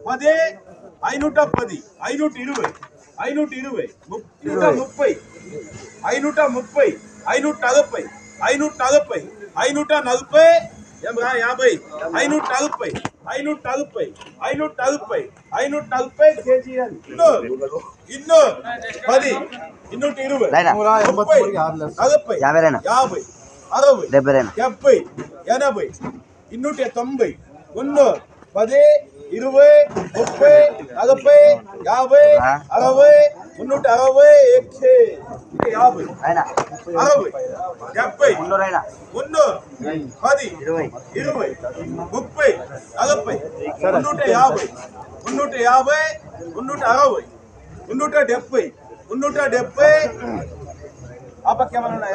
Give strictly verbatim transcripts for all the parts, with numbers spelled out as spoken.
పది ఐనూట పది ఐనూట ఇరవై ఐనూట ఇరవై నూట ముప్పై ఐనూట ముప్పై ఐనూట నలభై ఐనూట నలభై ఐనూట నలభై యాభై ఐనూట నలభై ఐనూట నలభై ఐనూట నలభై ఐనూట నలభై కేజీ ఇన్నూరు ఇన్నూరు పది ఇన్నూట ఇరవై ముప్పై నలభై యాభై అరవై డెబ్బై ఎనభై ఇన్నూట తొంభై మున్నూరు పది ఇరవై ముప్పై నలభై యాభై అరవై మున్నూట అరవై ఎక్కే యాభై అరవై డెబ్బై మున్నూరు పది ఇరవై ముప్పై నలభై మున్నూట యాభై మున్నూట యాభై మున్నూట అరవై మున్నూట డెబ్బై మున్నూట డెబ్బై ఆ పక్క ఏమైనా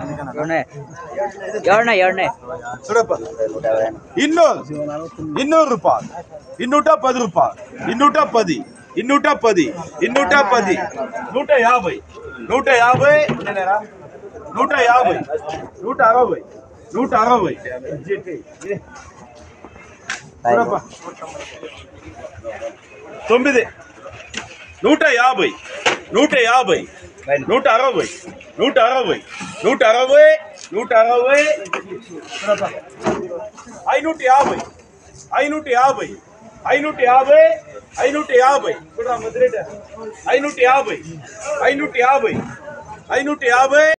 ఉన్నాయా చూడప్ప ఇన్నూరు ఇన్నూరు రూపాయలు ఇన్నూట పది రూపాయలు ఇన్నూట పది ఇన్నూట పది ఇన్నూట పది నూట యాభై నూట యాభై నూట యాభై నూట అరవై నూట అరవై చూడప్ప తొమ్మిది నూట యాభై నూట యాభై నూట అరవై నూట అరవై నూట అరవై నూట అరవై ఐనూట యాభై ఐనూట యాభై ఐనూట యాభై ఐనూట యాభై ఐనూట యాభై ఐనూట యాభై ఐనూట యాభై